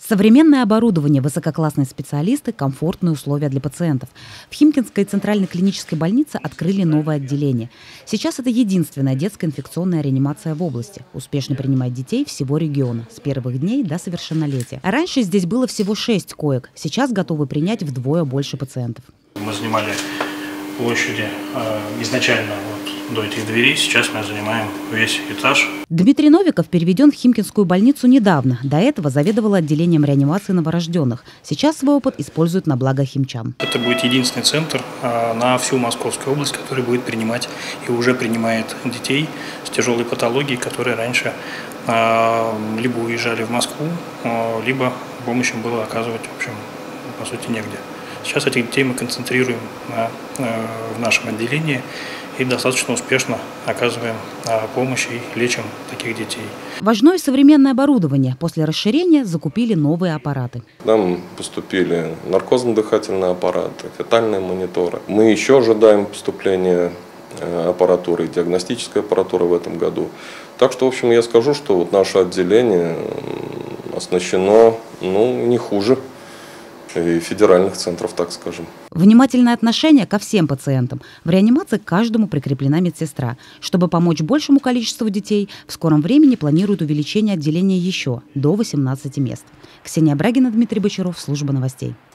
Современное оборудование, высококлассные специалисты, комфортные условия для пациентов. В Химкинской центральной клинической больнице открыли новое отделение. Сейчас это единственная детская инфекционная реанимация в области. Успешно принимает детей всего региона с первых дней до совершеннолетия. А раньше здесь было всего 6 коек. Сейчас готовы принять вдвое больше пациентов. Мы занимали площади изначально до этих дверей, сейчас мы занимаем весь этаж. Дмитрий Новиков переведен в Химкинскую больницу недавно. До этого заведовал отделением реанимации новорожденных. Сейчас свой опыт использует на благо химчан. Это будет единственный центр на всю Московскую область, который будет принимать и уже принимает детей с тяжелой патологией, которые раньше либо уезжали в Москву, либо помощь им было оказывать, в общем, по сути, негде. Сейчас этих детей мы концентрируем в нашем отделении и достаточно успешно оказываем помощь и лечим таких детей. Важно и современное оборудование. После расширения закупили новые аппараты. К нам поступили наркозно-дыхательные аппараты, фетальные мониторы. Мы еще ожидаем поступления аппаратуры, диагностической аппаратуры в этом году. Так что, в общем, я скажу, что вот наше отделение оснащено не хуже и федеральных центров, так скажем. Внимательное отношение ко всем пациентам. В реанимации к каждому прикреплена медсестра. Чтобы помочь большему количеству детей, в скором времени планируют увеличение отделения еще до 18 мест. Ксения Брагина, Дмитрий Бочаров, служба новостей.